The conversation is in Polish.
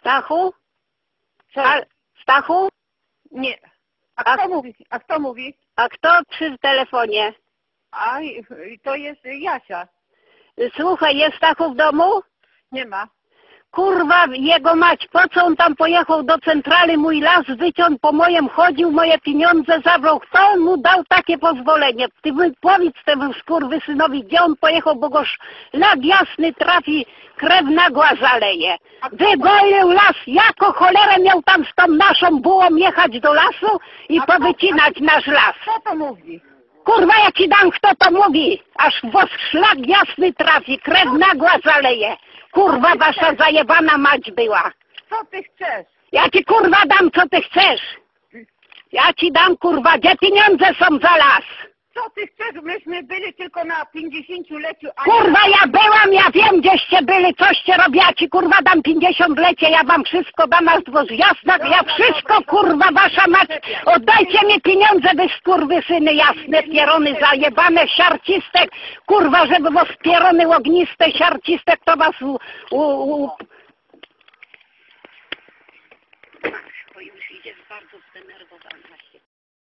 Stachu? Co? Stachu? Nie. A kto mówi? A kto mówi? A kto przy telefonie? A to jest Jasia. Słuchaj, jest Stachu w domu? Nie ma. Kurwa, jego mać, po co on tam pojechał do centrali, mój las wyciął, po mojem chodził, moje pieniądze zabrał. Kto mu dał takie pozwolenie? Ty powiedz temu skurwysynowi, gdzie on pojechał, bo go szlak jasny trafi, krew nagła zaleje. Wygolił las, jako cholerę miał tam z tą naszą bułą jechać do lasu i powycinać nasz las. Kto to mówi? Kurwa, ja ci dam, kto to mówi, aż was szlak jasny trafi, krew nagła zaleje. Kurwa, wasza zajebana mać była. Co ty chcesz? Ja ci kurwa dam, co ty chcesz. Ja ci dam, kurwa, gdzie pieniądze są za las. Co ty chcesz? Myśmy byli tylko na 50-leciu. Kurwa, ja byłam, ja wiem, gdzieście byli, coście robię, ja ci kurwa dam 50-lecie, ja wam wszystko dam, aż do jasna, ja wszystko, kurwa, wasza mać, oddajcie mi pieniądze, wy skurwysyny jasne, pierony zajebane, siarcistek, kurwa, żeby was pierony ogniste, siarcistek, to was Bo już idzie bardzo zdenerwowana się.